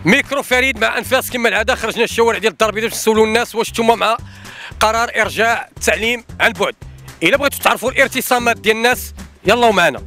ميكرو فريد مع انفاس كما العاده. خرجنا الشوارع ديال الدار البيضاء باش نسولوا الناس واش نتوما مع قرار ارجاع التعليم عن بعد. الا بغيتوا تعرفوا الارتسامات ديال الناس يلا معنا.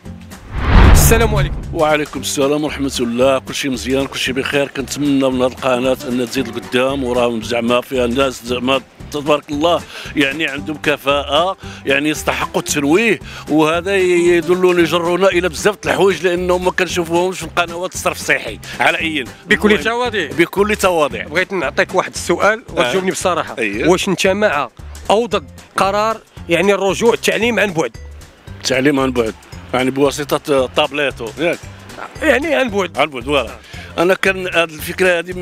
السلام عليكم. وعليكم السلام ورحمه الله. كلشي مزيان كلشي بخير. كنتمنى من هذه القناه ان تزيد لقدام وراهم زعما فيها الناس زعما تبارك الله يعني عندهم كفاءه يعني يستحقوا التنويه، وهذا يدلون يجرونا الى بزاف الحوايج لانهم ما كنشوفوهمش في القنوات الصرف الصحي على اي بكل تواضع. بكل تواضع. بغيت نعطيك واحد السؤال وتجاوبني بصراحه. واش انت مع او ضد قرار يعني الرجوع التعليم عن بعد؟ التعليم عن بعد يعني بواسطه طابليتو ياك يعني عن بعد. عن بعد فوالا. انا كان هذه الفكره هذه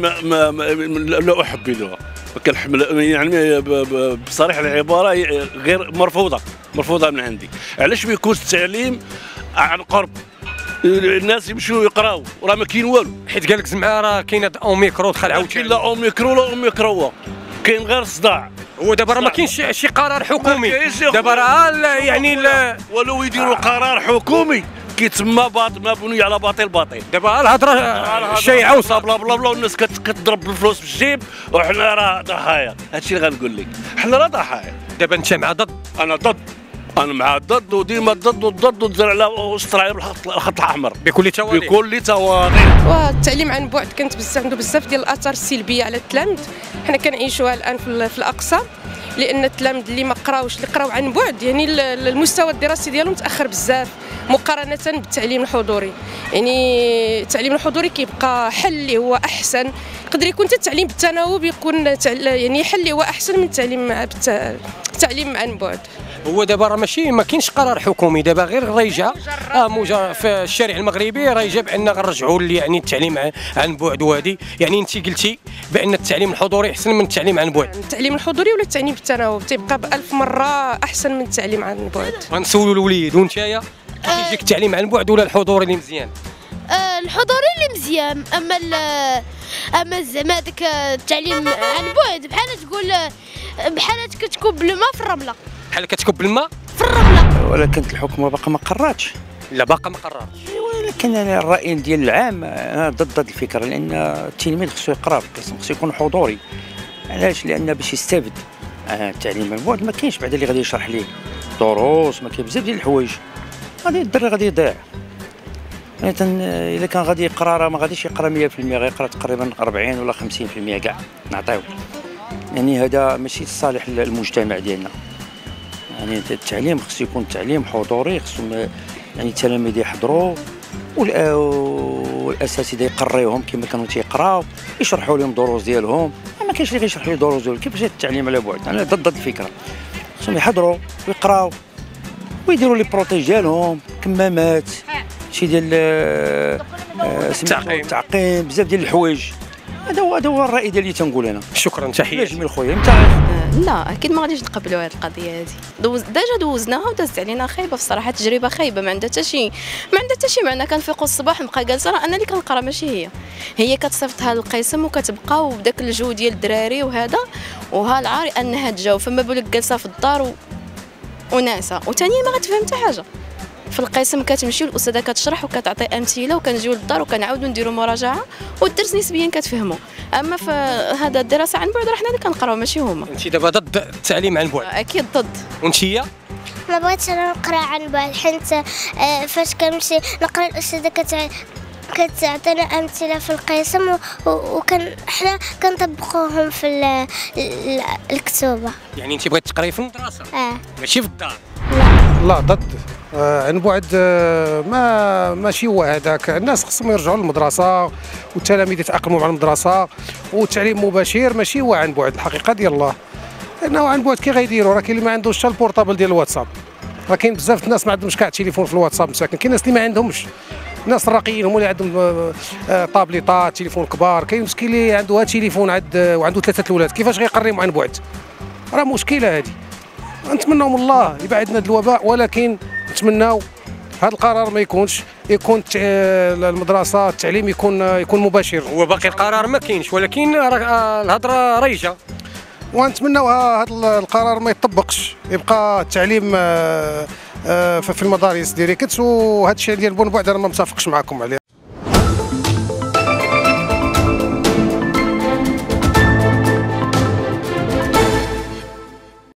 لا احبذها، كنحمل يعني بصريح العباره غير مرفوضه من عندي. علاش ما يكونش التعليم عن قرب؟ الناس يمشيو يقراو وراه ما كاين والو، حيت قال لك زعما راه كاينه اوميكرو دخل عاوتاني. كاين لا اوميكرو لا اوميكرو، كاين غير الصداع. هو دابا راه ما كاينش شي قرار حكومي دابا راه يعني ولو يديروا قرار حكومي كيتسمى مبني على باطل. دابا الهضره شيعه بلا بلا بلا والناس كتضرب بالفلوس في الجيب وحنا راه ضحايا. هادشي اللي غنقول لك، حنا راه ضحايا. دابا انت مع ضد؟ انا ضد، انا مع ضد وديما ضد وتزرع على وسط على الخط الاحمر بكل تواضع. بكل تواضع. والتعليم عن بعد كانت عنده بزاف ديال الاثار السلبيه على التلاميذ. حنا كنعيشوها الان في الاقصى، لان التلاميذ اللي ما قراوش اللي قراو عن بعد يعني المستوى الدراسي ديالهم تاخر بزاف مقارنه بالتعليم الحضوري. يعني التعليم الحضوري كيبقى حل اللي هو احسن. يقدر يكون حتى التعليم بالتناوب يكون يعني حل اللي هو احسن من التعليم عن بعد. هو دابا راه ما كاينش قرار حكومي دابا، غير راه جا في الشارع المغربي راه جا بان غنرجعوا يعني التعليم عن بعد. وهذه يعني انت قلتي بان التعليم الحضوري احسن من التعليم عن بعد. التعليم الحضوري ولا التعليم بالتناوب تيبقى ب1000 مره احسن من التعليم عن بعد. غنسولوا الوليد ونتايا كيف يجيك التعليم عن بعد ولا الحضوري اللي مزيان؟ الحضوري اللي مزيان، اما زعما داك التعليم عن بعد بحال كتكب الماء في الرمله. بحال كتكب الماء في الرمله. ولكن الحكومه باقا ما قررتش. لا باقا ما قررتش. ولكن انا الراي ديال العام انا ضد هذه الفكره، لان التلميذ خصو يقرا خصو يكون حضوري. علاش؟ لان باش يستافد التعليم عن بعد ما كاينش بعدا اللي غادي يشرح ليه دروس، ما كاين بزاف ديال الحوايج. غادي الدري غادي يضيع. الا كان غادي يقرا راه ما غاديش يقرا 100%، غيقرا تقريبا 40 ولا 50% كاع نعطيو. يعني هذا ماشي لصالح المجتمع ديالنا. يعني التعليم خصو يكون تعليم حضوري، خصو يعني التلاميذ يحضروا والاساتذه يقريوهم كما كانوا تيقراو، يشرحوا لهم دروس ديالهم. ما كاينش اللي غيشرح لي دروس ديالهم. كيفاش التعليم على بعد؟ انا ضد الفكره. خصهم يحضروا ويقراو ويديروا لي بروتيج ديالهم، كمامات، شي ديال التعقيم، بزاف ديال الحوايج. هذا هو الراي ديالي اللي تنقول انا. شكرا، تحيه جميل خويا. انت لا اكيد ما غاديش نقبلوا هذه القضيه هذه. ديجا دوزناها ودازت علينا خايبه بصراحه، تجربه خايبه ما عندها حتى شي معنى. كنفيقوا الصباح نبقى جالسه راه انا اللي كنقرا ماشي هي كتصيفطها للقسم وكتبقى وبداك الجو ديال الدراري وهذا وها العاري انها تجاوب، فما بالك جالسه في الدار وناسه وثانيا ما غتفهم حتى حاجه. في القسم كتمشي والاستاذه كتشرح وكتعطي امثله وكنجيو للدار وكنعاودوا نديروا مراجعه والدرس نسبيا كتفهموا. اما في هذا الدراسه عن بعد راه حنا اللي كنقراو ماشي هما. انت دابا ضد التعليم عن بعد؟ اكيد ضد. وانتيا؟ ما بغيتش انا نقرا عن بعد، حيت فاش كنمشي نقرا الاستاذه كتعطينا امثله في القسم حنا كنطبقوهم في الكتوبه. يعني انت بغيتي تقراي في المدرسه؟ ماشي في الدار؟ لا ضد. عن بعد ماشي هو هذاك. الناس خصهم يرجعوا للمدرسه والتلاميذ يتاقلموا مع المدرسه، والتعليم مباشر ماشي هو عن بعد الحقيقه ديال الله. لانه عن بعد كي غيديروا؟ راه كاين اللي ما عندوش حتى البورطابل ديال الواتساب، راه كاين بزاف الناس ما عندهمش كاع التليفون في الواتساب مساكن. كاين الناس اللي ما عندهمش، الناس الراقيين هما اللي عندهم طابليطات تليفون كبار. كاين مسكين اللي عنده تليفون وعنده 3 الاولاد، كيفاش غيقريهم عن بعد؟ راه مشكله هذه. نتمنوا من الله يبعدنا هذا الوباء، ولكن نتمناو هذا القرار ما يكونش، يكون المدرسه التعليم يكون مباشر. هو باقي القرار ما كاينش، ولكن الهضره ريجه، ونتمناو هذا القرار ما يطبقش، يبقى التعليم في المدارس ديريكت. وهذا الشيء ديال بون بعد انا ما متفقش معكم عليه.